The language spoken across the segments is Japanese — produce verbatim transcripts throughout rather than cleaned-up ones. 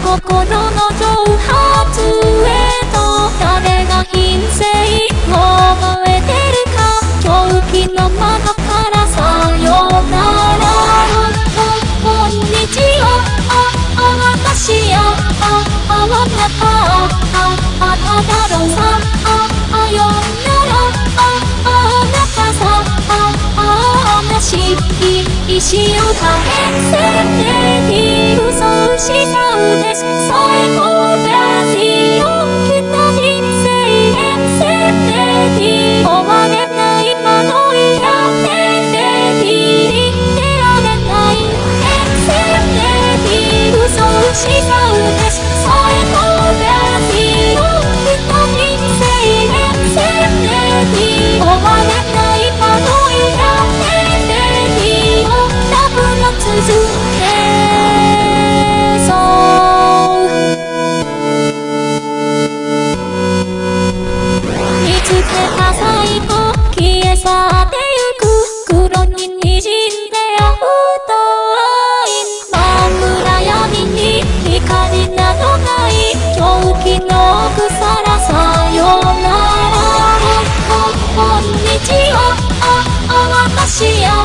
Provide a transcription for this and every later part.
心の蒸発へと誰が品性覚えてるか狂気の窓からさよならこんにちはああ私やああなたああただろうさああよならああなたさああ話石を大変せて嘘したうです最高だって起きた人生変せて終われないまのやってて言ってられない変せて嘘したうです最高だって起きた人生変せて終われないまのやってて多分の続けそう見つけた最後消え去ってゆく黒に滲んで青と愛真暗闇に光などない狂気の草らさよならこんにちはああ私や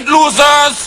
losers!